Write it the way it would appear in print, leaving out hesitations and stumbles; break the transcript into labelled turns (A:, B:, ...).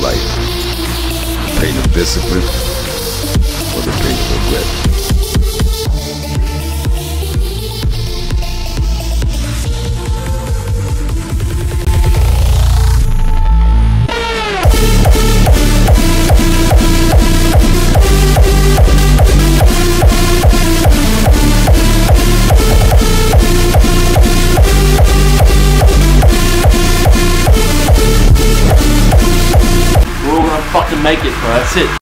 A: life? The pain of discipline or the pain of regret?
B: We're all gonna fucking make it, bro. That's it.